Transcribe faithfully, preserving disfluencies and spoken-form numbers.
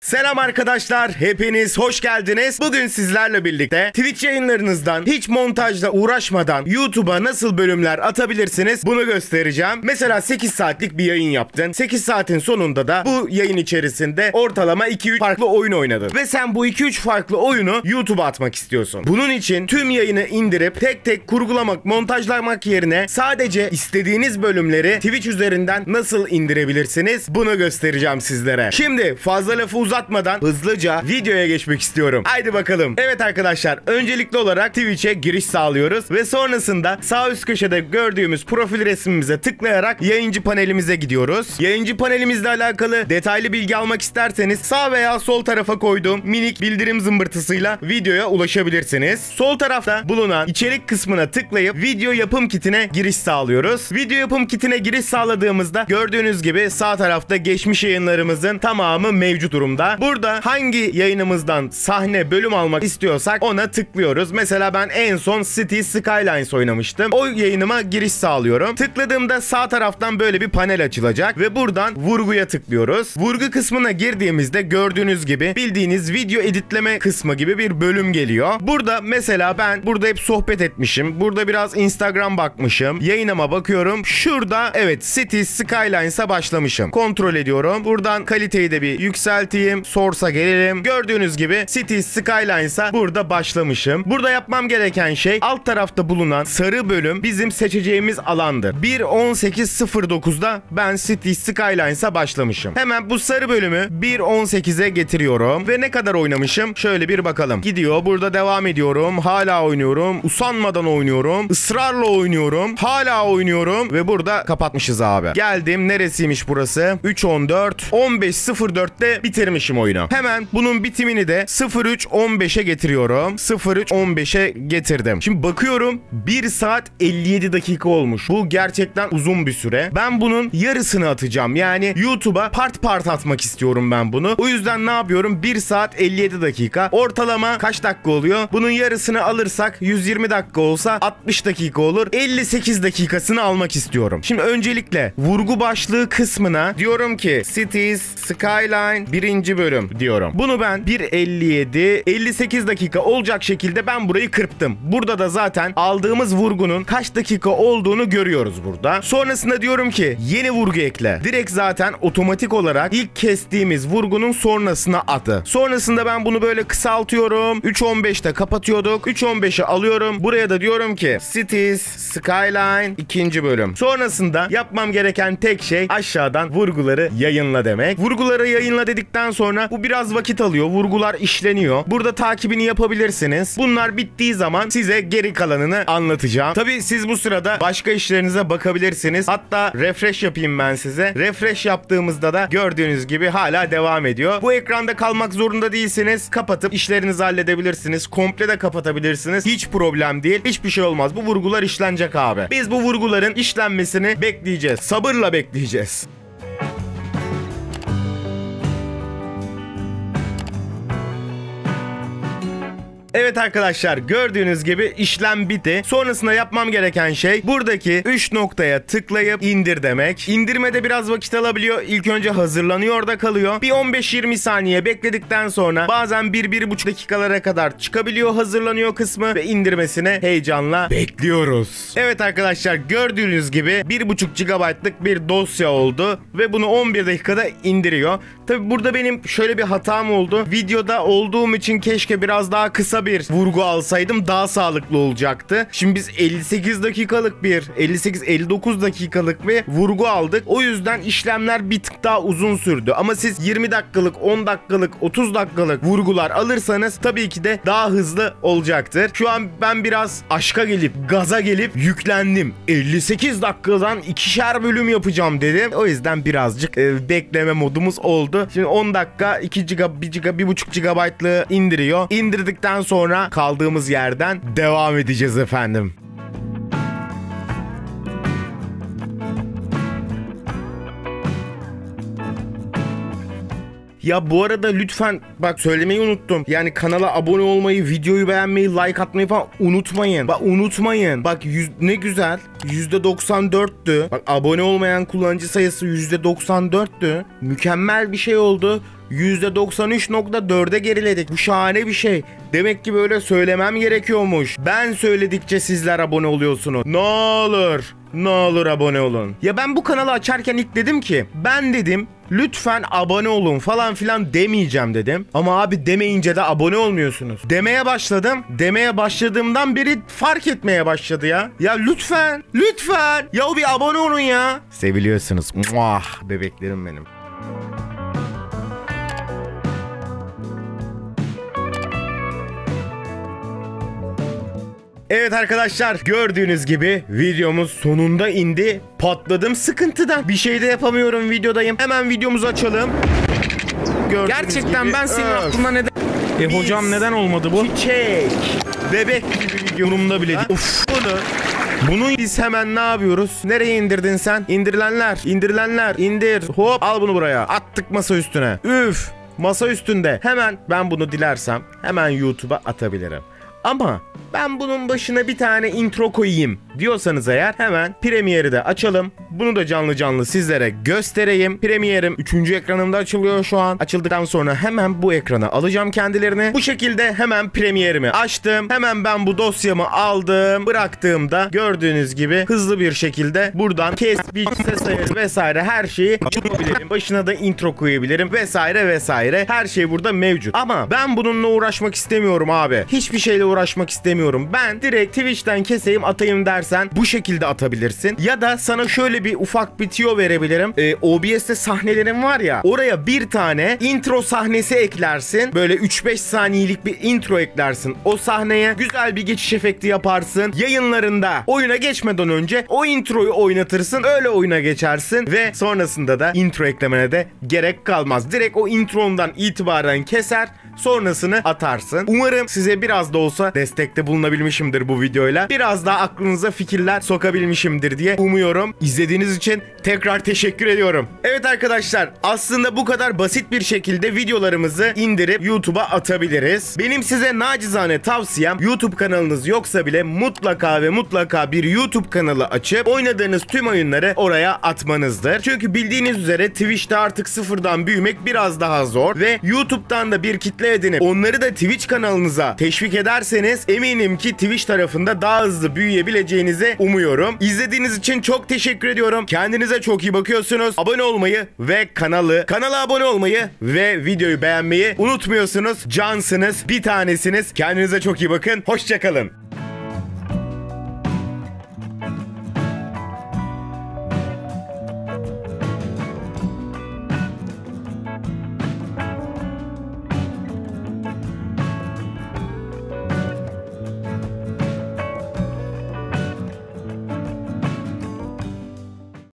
Selam arkadaşlar, hepiniz hoş geldiniz. Bugün sizlerle birlikte Twitch yayınlarınızdan hiç montajla uğraşmadan YouTube'a nasıl bölümler atabilirsiniz bunu göstereceğim. Mesela sekiz saatlik bir yayın yaptın. sekiz saatin sonunda da bu yayın içerisinde ortalama iki üç farklı oyun oynadın. Ve sen bu iki üç farklı oyunu YouTube'a atmak istiyorsun. Bunun için tüm yayını indirip tek tek kurgulamak, montajlamak yerine sadece istediğiniz bölümleri Twitch üzerinden nasıl indirebilirsiniz bunu göstereceğim sizlere. Şimdi fazla lafı uzatmadan Uzatmadan hızlıca videoya geçmek istiyorum. Haydi bakalım. Evet arkadaşlar, öncelikli olarak Twitch'e giriş sağlıyoruz ve sonrasında sağ üst köşede gördüğümüz profil resmimize tıklayarak yayıncı panelimize gidiyoruz. Yayıncı panelimizle alakalı detaylı bilgi almak isterseniz sağ veya sol tarafa koyduğum minik bildirim zımbırtısıyla videoya ulaşabilirsiniz. Sol tarafta bulunan içerik kısmına tıklayıp video yapım kitine giriş sağlıyoruz. Video yapım kitine giriş sağladığımızda gördüğünüz gibi sağ tarafta geçmiş yayınlarımızın tamamı mevcut durumda. Burada hangi yayınımızdan sahne bölüm almak istiyorsak ona tıklıyoruz. Mesela ben en son Cities Skylines oynamıştım. O yayınıma giriş sağlıyorum. Tıkladığımda sağ taraftan böyle bir panel açılacak ve buradan vurguya tıklıyoruz. Vurgu kısmına girdiğimizde gördüğünüz gibi bildiğiniz video editleme kısmı gibi bir bölüm geliyor. Burada mesela ben burada hep sohbet etmişim. Burada biraz Instagram bakmışım. Yayınıma bakıyorum. Şurada evet Cities Skylines'a başlamışım. Kontrol ediyorum. Buradan kaliteyi de bir yükselteyim. Source'a gelelim. Gördüğünüz gibi Cities Skylines'a burada başlamışım. Burada yapmam gereken şey alt tarafta bulunan sarı bölüm bizim seçeceğimiz alandır. bir on sekiz sıfır dokuzda ben Cities Skylines'a başlamışım. Hemen bu sarı bölümü bir on sekize getiriyorum ve ne kadar oynamışım? Şöyle bir bakalım. Gidiyor. Burada devam ediyorum. Hala oynuyorum. Usanmadan oynuyorum. Israrla oynuyorum. Hala oynuyorum ve burada kapatmışız abi. Geldim. Neresiymiş burası? üç on dört on beş sıfır dörtte bitirmişim oyunu. Hemen bunun bitimini de sıfır üç on beşe getiriyorum. sıfır üç on beşe getirdim. Şimdi bakıyorum bir saat elli yedi dakika olmuş. Bu gerçekten uzun bir süre. Ben bunun yarısını atacağım. Yani YouTube'a part part atmak istiyorum ben bunu. O yüzden ne yapıyorum? bir saat elli yedi dakika. Ortalama kaç dakika oluyor? Bunun yarısını alırsak yüz yirmi dakika olsa altmış dakika olur. elli sekiz dakikasını almak istiyorum. Şimdi öncelikle vurgu başlığı kısmına diyorum ki Cities Skyline birinci bölüm diyorum. Bunu ben bir elli yedi elli sekiz dakika olacak şekilde ben burayı kırptım. Burada da zaten aldığımız vurgunun kaç dakika olduğunu görüyoruz burada. Sonrasında diyorum ki yeni vurgu ekle. Direkt zaten otomatik olarak ilk kestiğimiz vurgunun sonrasına atı. Sonrasında ben bunu böyle kısaltıyorum. üç on beşte kapatıyorduk. üç on beşe alıyorum. Buraya da diyorum ki Cities Skyline ikinci bölüm. Sonrasında yapmam gereken tek şey aşağıdan vurguları yayınla demek. Vurguları yayınla dedikten sonra bu biraz vakit alıyor. Vurgular işleniyor. Burada takibini yapabilirsiniz. Bunlar bittiği zaman size geri kalanını anlatacağım. Tabii siz bu sırada başka işlerinize bakabilirsiniz. Hatta refresh yapayım ben size. Refresh yaptığımızda da gördüğünüz gibi hala devam ediyor. Bu ekranda kalmak zorunda değilsiniz. Kapatıp işlerinizi halledebilirsiniz. Komple de kapatabilirsiniz. Hiç problem değil. Hiçbir şey olmaz. Bu vurgular işlenecek abi. Biz bu vurguların işlenmesini bekleyeceğiz. Sabırla bekleyeceğiz. Evet arkadaşlar, gördüğünüz gibi işlem bitti. Sonrasında yapmam gereken şey buradaki üç noktaya tıklayıp indir demek. İndirmede biraz vakit alabiliyor. İlk önce hazırlanıyor, orada kalıyor. Bir on beş yirmi saniye bekledikten sonra bazen bir bir buçuk dakikalara kadar çıkabiliyor hazırlanıyor kısmı ve indirmesine heyecanla bekliyoruz. Evet arkadaşlar, gördüğünüz gibi bir buçuk gigabaytlık bir dosya oldu ve bunu on bir dakikada indiriyor. Tabi burada benim şöyle bir hatam oldu. Videoda olduğum için keşke biraz daha kısa bir vurgu alsaydım, daha sağlıklı olacaktı. Şimdi biz elli sekiz dakikalık bir elli sekiz elli dokuz dakikalık bir vurgu aldık. O yüzden işlemler bir tık daha uzun sürdü. Ama siz yirmi dakikalık, on dakikalık, otuz dakikalık vurgular alırsanız tabii ki de daha hızlı olacaktır. Şu an ben biraz aşka gelip, gaza gelip yüklendim. elli sekiz dakikadan ikişer bölüm yapacağım dedim. O yüzden birazcık e, bekleme modumuz oldu. Şimdi on dakika iki giga, bir giga, bir buçuk gigabaytlı indiriyor. İndirdikten sonra Sonra kaldığımız yerden devam edeceğiz efendim. Ya bu arada lütfen bak söylemeyi unuttum. Yani kanala abone olmayı, videoyu beğenmeyi, like atmayı falan unutmayın. Bak unutmayın. Bak yüz, ne güzel. yüzde doksan dörttü. Bak abone olmayan kullanıcı sayısı yüzde doksan dörttü. Mükemmel bir şey oldu. yüzde doksan üç nokta dörde geriledik. Bu şahane bir şey. Demek ki böyle söylemem gerekiyormuş. Ben söyledikçe sizler abone oluyorsunuz. Ne olur, ne olur abone olun. Ya ben bu kanalı açarken ilk dedim ki, ben dedim lütfen abone olun falan filan demeyeceğim dedim. Ama abi demeyince de abone olmuyorsunuz. Demeye başladım. Demeye başladığımdan beri fark etmeye başladı ya. Ya lütfen, lütfen. Ya bir abone olun ya. Seviliyorsunuz. Muah, bebeklerim benim. Evet arkadaşlar, gördüğünüz gibi videomuz sonunda indi. Patladım sıkıntıdan. Bir şey de yapamıyorum, videodayım. Hemen videomuzu açalım. Gördüğünüz Gerçekten gibi. ben senin Öf. aklına neden... E Biz hocam neden olmadı bu? Çiçek. Bebek gibi videomda bile değil. Uf. Bunu Bunu biz hemen ne yapıyoruz? Nereye indirdin sen? İndirilenler, indirilenler, indir. Hop, al bunu buraya. Attık masa üstüne. Üf. Masa üstünde. Hemen ben bunu dilersem hemen YouTube'a atabilirim. Ama ben bunun başına bir tane intro koyayım diyorsanız eğer hemen Premiere'i de açalım. Bunu da canlı canlı sizlere göstereyim. Premiere'im üçüncü ekranımda açılıyor şu an. Açıldıktan sonra hemen bu ekrana alacağım kendilerini. Bu şekilde hemen Premiere'imi açtım. Hemen ben bu dosyamı aldım. Bıraktığımda gördüğünüz gibi hızlı bir şekilde buradan kes, biç, ses ayarı vesaire her şeyi yapabilirim. Başına da intro koyabilirim vesaire vesaire. Her şey burada mevcut. Ama ben bununla uğraşmak istemiyorum abi. Hiçbir şeyle uğraşmak istemiyorum. Ben direkt Twitch'ten keseyim atayım dersen bu şekilde atabilirsin. Ya da sana şöyle bir ufak bir tüyo verebilirim. Ee, O B S'te sahnelerim var ya, oraya bir tane intro sahnesi eklersin. Böyle üç beş saniyelik bir intro eklersin. O sahneye güzel bir geçiş efekti yaparsın. Yayınlarında oyuna geçmeden önce o introyu oynatırsın. Öyle oyuna geçersin ve sonrasında da intro eklemene de gerek kalmaz. Direkt o introndan itibaren keser. Sonrasını atarsın. Umarım size biraz da olsa destekte bulunabilmişimdir bu videoyla. Biraz daha aklınıza fikirler sokabilmişimdir diye umuyorum. İzlediğiniz için tekrar teşekkür ediyorum. Evet arkadaşlar, aslında bu kadar basit bir şekilde videolarımızı indirip YouTube'a atabiliriz. Benim size nacizane tavsiyem, YouTube kanalınız yoksa bile mutlaka ve mutlaka bir YouTube kanalı açıp oynadığınız tüm oyunları oraya atmanızdır. Çünkü bildiğiniz üzere Twitch'te artık sıfırdan büyümek biraz daha zor ve YouTube'dan da bir kitle edinip onları da Twitch kanalınıza teşvik ederseniz eminim ki Twitch tarafında daha hızlı büyüyebileceğinizi umuyorum. İzlediğiniz için çok teşekkür ediyorum. Kendinize çok iyi bakıyorsunuz. Abone olmayı ve kanalı, kanala abone olmayı ve videoyu beğenmeyi unutmuyorsunuz. Cansınız, bir tanesiniz. Kendinize çok iyi bakın. Hoşça kalın.